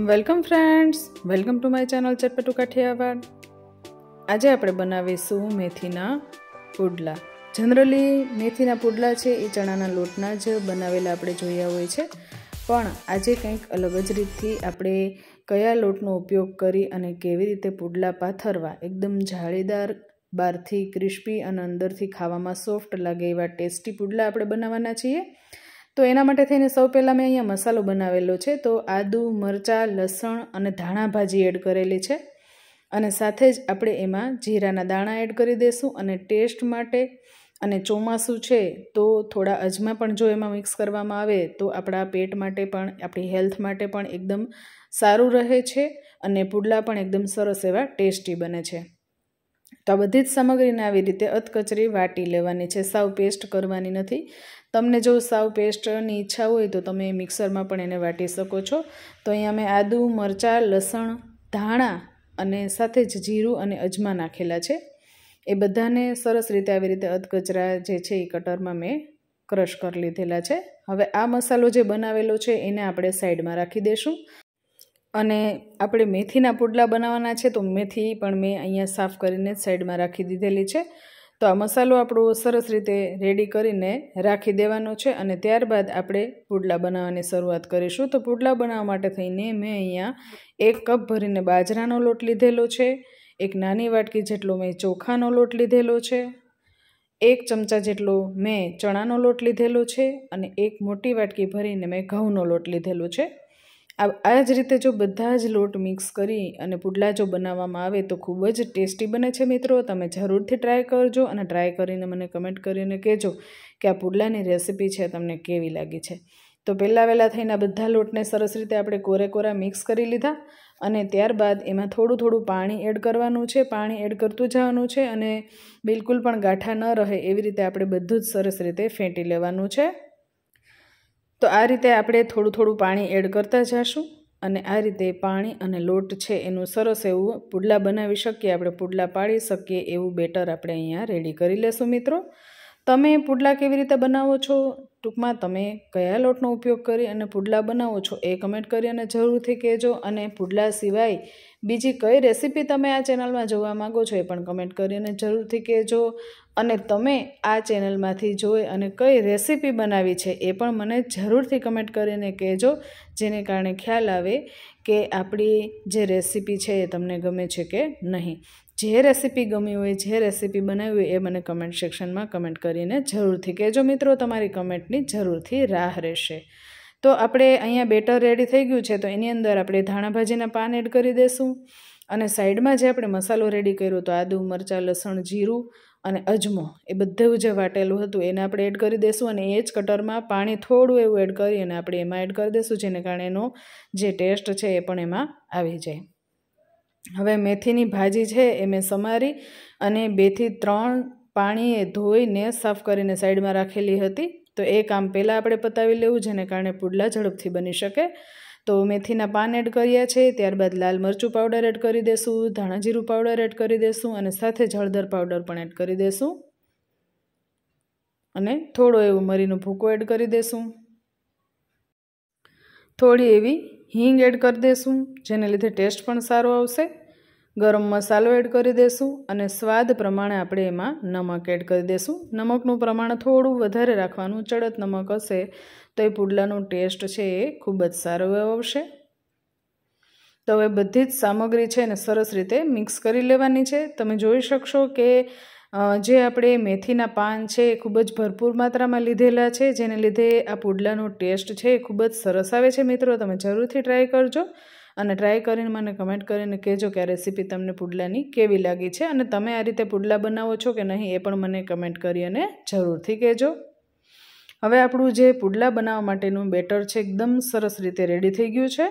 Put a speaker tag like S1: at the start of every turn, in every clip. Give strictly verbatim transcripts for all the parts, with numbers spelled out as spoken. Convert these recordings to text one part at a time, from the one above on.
S1: Welcome friends, welcome to my channel Chatpatu Kathiawad. આજે આપણે બનાવીશું મેથીના પુડલા। જનરલી મેથીના પુડલા છે એ ચણાના લોટના જ બનાવેલા આપણે જોયા હોય છે, પણ આજે કંઈક અલગ જ રીતથી આપણે કયા લોટનો ઉપયોગ કરી અને કેવી રીતે પુડલા પાથરવા એકદમ જાળીદાર, બહારથી ક્રિસ્પી અને અંદરથી ખાવામાં સોફ્ટ લાગે એવા ટેસ્ટી પુડલા આપણે બનાવવાના છીએ। તો એના માટે થઈને સૌ પહેલાં મેં અહીંયા મસાલો બનાવેલો છે। તો આદુ, મરચાં, લસણ અને ધાણા ભાજી એડ કરેલી છે, અને સાથે જ આપણે એમાં જીરાના દાણા એડ કરી દઈશું। અને ટેસ્ટ માટે અને ચોમાસું છે તો થોડા અજમા પણ જો એમાં મિક્સ કરવામાં આવે તો આપણા પેટ માટે પણ, આપણી હેલ્થ માટે પણ એકદમ સારું રહે છે અને પુડલા પણ એકદમ સરસ એવા ટેસ્ટી બને છે। તો આ બધી જ સામગ્રીને આવી રીતે અધકચરી વાટી લેવાની છે, સાવ પેસ્ટ કરવાની નથી। તમને જો સાવ પેસ્ટની ઈચ્છા હોય તો તમે મિક્સરમાં પણ એને વાટી શકો છો। તો અહીંયા મેં આદુ, મરચાં, લસણ, ધાણા અને સાથે જ જીરું અને અજમા નાખેલા છે। એ બધાને સરસ રીતે આવી રીતે અધકચરા જે છે એ કટરમાં મેં ક્રશ કરી લીધેલા છે। હવે આ મસાલો જે બનાવેલો છે એને આપણે સાઈડમાં રાખી દઈશું। અને આપણે મેથીના પુડલા બનાવવાના છે તો મેથી પણ મેં અહીંયા સાફ કરીને સાઈડમાં રાખી દીધેલી છે। તો આ મસાલો આપણો સરસ રીતે રેડી કરીને રાખી દેવાનો છે, અને ત્યારબાદ આપણે પુડલા બનાવવાની શરૂઆત કરીશું। તો પુડલા બનાવવા માટે થઈને મેં અહીંયા એક કપ ભરીને બાજરાનો લોટ લીધેલો છે, એક નાની વાટકી જેટલો મેં ચોખાનો લોટ લીધેલો છે, એક ચમચા જેટલો મેં ચણાનો લોટ લીધેલો છે, અને એક મોટી વાટકી ભરીને મેં ઘઉંનો લોટ લીધેલો છે। આ જ રીતે જો બધા જ લોટ મિક્સ કરી અને પુડલા જો બનાવવામાં આવે તો ખૂબ જ ટેસ્ટી બને છે મિત્રો। તમે જરૂરથી ટ્રાય કરજો અને ટ્રાય કરીને મને કમેન્ટ કરીને કહેજો કે આ પુડલાની રેસીપી છે તમને કેવી લાગી છે। તો પહેલાં વહેલા થઈને આ બધા લોટને સરસ રીતે આપણે કોરે કોરા મિક્સ કરી લીધા, અને ત્યારબાદ એમાં થોડું થોડું પાણી એડ કરવાનું છે। પાણી એડ કરતું જવાનું છે અને બિલકુલ પણ ગાંઠા ન રહે એવી રીતે આપણે બધું જ સરસ રીતે ફેંટી લેવાનું છે। તો આ રીતે આપણે થોડું થોડું પાણી એડ કરતા જઈશું, અને આ રીતે પાણી અને લોટ છે એનું સરસ એવું પુડલા બનાવી શકીએ, આપણે પુડલા પાડી શકીએ એવું બેટર આપણે અહીંયા રેડી કરી લેશું મિત્રો। તમે પુડલા કેવી રીતે બનાવો છો, ટૂંકમાં તમે કયા લોટનો ઉપયોગ કરી અને પુડલા બનાવો છો એ કમેન્ટ કરી અને જરૂરથી કહેજો। અને પુડલા સિવાય બીજી કઈ રેસીપી તમે આ ચેનલમાં જોવા માગો છો એ પણ કમેન્ટ કરીને જરૂરથી કહેજો। અને તમે આ ચેનલમાંથી જોઈ અને કઈ રેસીપી બનાવી છે એ પણ મને જરૂરથી કમેન્ટ કરીને કહેજો, જેને કારણે ખ્યાલ આવે કે આપણી જે રેસીપી છે એ તમને ગમે છે કે નહીં। જે રેસીપી ગમી હોય, જે રેસીપી બનાવી હોય એ મને કમેન્ટ સેક્શનમાં કમેન્ટ કરીને જરૂરથી કહેજો મિત્રો, તમારી કમેન્ટની જરૂરથી રાહ રહેશે। તો આપણે અહીંયા બેટર રેડી થઈ ગયું છે, તો એની અંદર આપણે ધાણા ભાજીના પાન એડ કરી દઈશું, અને સાઈડમાં જે આપણે મસાલો રેડી કર્યો તો આદુ, મરચાં, લસણ, જીરું અને અજમો એ બધું જે વાટેલું હતું એને આપણે એડ કરી દઈશું, અને એ જ કટરમાં પાણી થોડું એવું એડ કરી અને આપણે એમાં એડ કરી દઈશું, જેને કારણે એનો જે ટેસ્ટ છે એ પણ એમાં આવી જાય। હવે મેથીની ભાજી છે એ મેં સમારી અને બેથી ત્રણ પાણીએ ધોઈને સાફ કરીને સાઈડમાં રાખેલી હતી। તો એ કામ પહેલાં આપણે પતાવી લેવું, જેને કારણે પુડલા ઝડપથી બની શકે। તો મેથીના પાન એડ કર્યા છે, ત્યારબાદ લાલ મરચું પાવડર એડ કરી દઈશું, ધાણા જીરું પાવડર એડ કરી દઈશું, અને સાથે જ હળદર પાવડર પણ એડ કરી દઈશું, અને થોડો એવું મરીનો ભૂકો એડ કરી દઈશું, થોડી એવી હિંગ એડ કરી દઈશું જેને લીધે ટેસ્ટ પણ સારો આવશે, ગરમ મસાલો એડ કરી દઈશું, અને સ્વાદ પ્રમાણે આપણે એમાં નમક એડ કરી દઈશું। નમકનું પ્રમાણ થોડું વધારે રાખવાનું, ચડત નમક હશે તો એ પુડલાનો ટેસ્ટ છે એ ખૂબ જ સારો આવશે। તો હવે બધી જ સામગ્રી છે એને સરસ રીતે મિક્સ કરી લેવાની છે। તમે જોઈ શકશો કે જે આપણે મેથીના પાન છે એ ખૂબ જ ભરપૂર માત્રામાં લીધેલા છે, જેને લીધે આ પુડલાનો ટેસ્ટ છે એ ખૂબ જ સરસ આવે છે મિત્રો। તમે જરૂરથી ટ્રાય કરજો અને ટ્રાય કરીને મને કમેન્ટ કરીને કહેજો કે આ રેસીપી તમને પુડલાની કેવી લાગી છે, અને તમે આ રીતે પુડલા બનાવો છો કે નહીં એ પણ મને કમેન્ટ કરી અને જરૂરથી કહેજો। હવે આપણું જે પુડલા બનાવવા માટેનું બેટર છે એકદમ સરસ રીતે રેડી થઈ ગયું છે।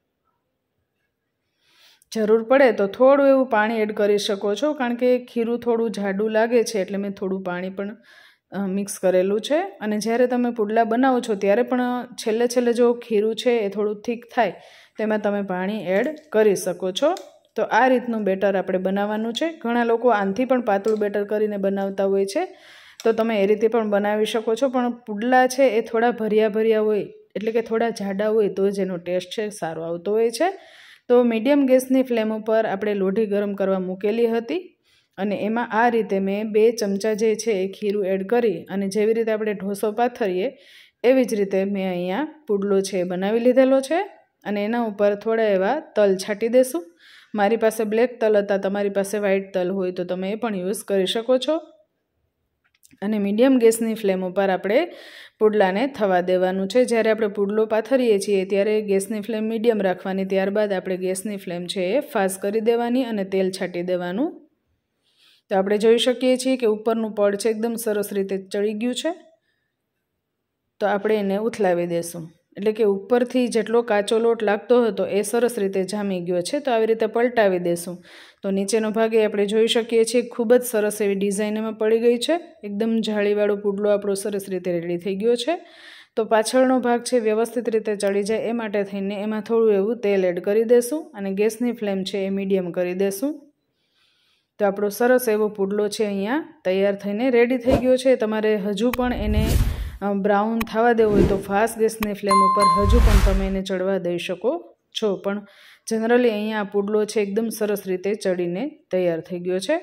S1: જરૂર પડે તો થોડું એવું પાણી એડ કરી શકો છો, કારણ કે ખીરું થોડું જાડું લાગે છે એટલે મેં થોડું પાણી પણ મિક્સ કરેલું છે। અને જ્યારે તમે પુડલા બનાવો છો ત્યારે પણ છેલ્લે છેલ્લે જો ખીરું છે એ થોડું થીક થાય તેમાં તમે પાણી એડ કરી શકો છો। તો આ રીતનું બેટર આપણે બનાવવાનું છે। ઘણા લોકો આનાથી પણ પાતળું બેટર કરીને બનાવતા હોય છે, તો તમે એ રીતે પણ બનાવી શકો છો, પણ પુડલા છે એ થોડા ભર્યા ભર્યા હોય એટલે કે થોડા જાડા હોય તો જ એનો ટેસ્ટ છે સારો આવતો હોય છે। તો મીડિયમ ગેસની ફ્લેમ ઉપર આપણે લોઢી ગરમ કરવા મૂકેલી હતી અને એમાં આ રીતે મેં બે ચમચા જે છે એ ખીરું એડ કરી અને જેવી રીતે આપણે ઢોસો પાથરીએ એવી જ રીતે મેં અહીંયા પુડલો છે બનાવી લીધેલો છે અને એના ઉપર થોડા એવા તલ છાંટી દેશું। મારી પાસે બ્લેક તલ હતા, તમારી પાસે વ્હાઇટ તલ હોય તો તમે એ પણ યુઝ કરી શકો છો। અને મીડિયમ ગેસની ફ્લેમ ઉપર આપણે પુડલાને થવા દેવાનું છે। જ્યારે આપણે પુડલો પાથરીએ છીએ ત્યારે ગેસની ફ્લેમ મીડિયમ રાખવાની, ત્યારબાદ આપણે ગેસની ફ્લેમ છે એ ફાસ્ટ કરી દેવાની અને તેલ છાંટી દેવાનું। તો આપણે જોઈ શકીએ છીએ કે ઉપરનું પડ છે એકદમ સરસ રીતે ચડી ગયું છે। તો આપણે એને ઉથલાવી દેશું, એટલે કે ઉપરથી જેટલો કાચો લોટ લાગતો હતો એ સરસ રીતે જામી ગયો છે। તો આવી રીતે પલટાવી દેશું તો નીચેનો ભાગ એ આપણે જોઈ શકીએ છીએ ખૂબ જ સરસ એવી ડિઝાઇન એમાં પડી ગઈ છે। એકદમ જાળીવાળો પુડલો આપણો સરસ રીતે રેડી થઈ ગયો છે। તો પાછળનો ભાગ છે વ્યવસ્થિત રીતે ચડી જાય એ માટે થઈને એમાં થોડું એવું તેલ એડ કરી દેશું અને ગેસની ફ્લેમ છે એ મીડિયમ કરી દેશું। તો આપણો સરસ એવો પુડલો છે અહીંયા તૈયાર થઈને રેડી થઈ ગયો છે। તમારે હજુ પણ એને બ્રાઉન થવા દેવો હોય તો ફાસ્ટ ગેસની ફ્લેમ ઉપર હજુ પણ તમે એને ચડવા દઈ શકો છો, પણ જનરલી અહીંયા આ પુડલો છે એકદમ સરસ રીતે ચડીને તૈયાર થઈ ગયો છે।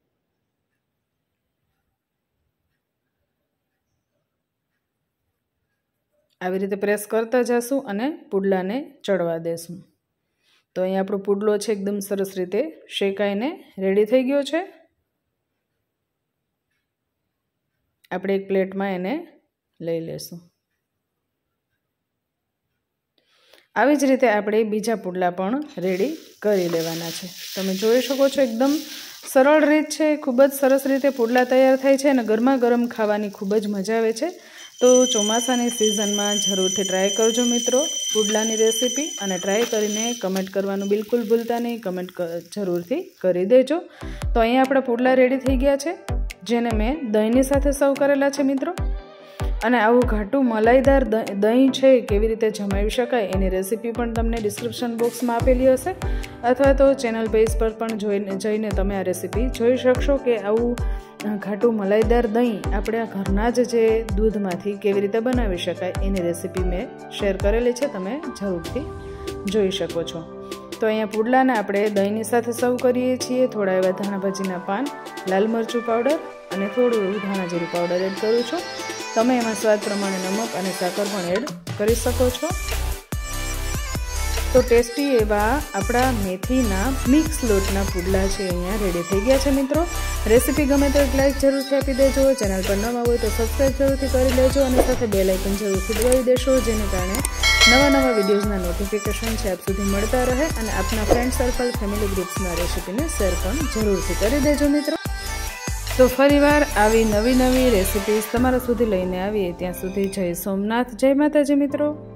S1: આવી રીતે પ્રેસ કરતા જશું અને પુડલાને ચડવા દેશું। તો અહીંયા આપણો પુડલો છે એકદમ સરસ રીતે શેકાઈને રેડી થઈ ગયો છે। આપણે એક પ્લેટમાં એને લઈ લેશું। આવી જ રીતે આપણે બીજા પુડલા પણ રેડી કરી લેવાના છે। તમે જોઈ શકો છો એકદમ સરળ રીત છે, ખૂબ જ સરસ રીતે પુડલા તૈયાર થાય છે અને ગરમા ગરમ ખાવાની ખૂબ જ મજા આવે છે। તો ચોમાસાની સિઝનમાં જરૂરથી ટ્રાય કરજો મિત્રો પુડલાની રેસીપી, અને ટ્રાય કરીને કમેન્ટ કરવાનું બિલકુલ ભૂલતા નહીં, કમેન્ટ જરૂરથી કરી દેજો। તો અહીંયા આપણા પુડલા રેડી થઈ ગયા છે, જેને મેં દહીંની સાથે સર્વ કરેલા છે મિત્રો। અને આવું ઘાટું મલાઈદાર દહીં છે કેવી રીતે જમાવી શકાય એની રેસીપી પણ તમને ડિસ્ક્રિપ્શન બોક્સમાં આપેલી હશે, અથવા તો ચેનલ પેજ પર પણ જોઈને જઈને તમે આ રેસીપી જોઈ શકશો કે આવું ઘાટું મલાઈદાર દહીં આપણે આ ઘરના જ જે દૂધમાંથી કેવી રીતે બનાવી શકાય એની રેસીપી મેં શેર કરેલી છે, તમે જરૂરથી જોઈ શકો છો। તો અહીંયા પુડલાને આપણે દહીંની સાથે સર્વ કરીએ છીએ। થોડા એવા ધાણા ભાજીના પાન, લાલ મરચું પાવડર અને થોડું એવું ધાણા જીરું પાવડર એડ કરું છું। તમે એમાં સ્વાદ પ્રમાણે નમક અને સાકર પણ એડ કરી શકો છો। તો ટેસ્ટી એવા આપણા મેથીના મિક્સ લોટના પુડલા છે અહીંયા રેડી થઈ ગયા છે મિત્રો। રેસીપી ગમે તો એક લાઈક જરૂરથી આપી દેજો, ચેનલ પર નવા હોય તો સબસ્ક્રાઈબ જરૂરથી કરી લેજો અને સાથે બેલ આઇકન જરૂરથી દબાવી દેશો, જેને કારણે નવા નવા વિડીયોઝના નોટિફિકેશન છે આપ સુધી મળતા રહે, અને આપના ફ્રેન્ડ સર્કલ, ફેમિલી ગ્રુપ્સના રેસીપીને શેર પણ જરૂરથી કરી દેજો મિત્રો। તો ફરીવાર આવી નવી નવી રેસીપીઝ તમારા સુધી લઈને આવીએ, ત્યાં સુધી જય સોમનાથ, જય માતાજી મિત્રો।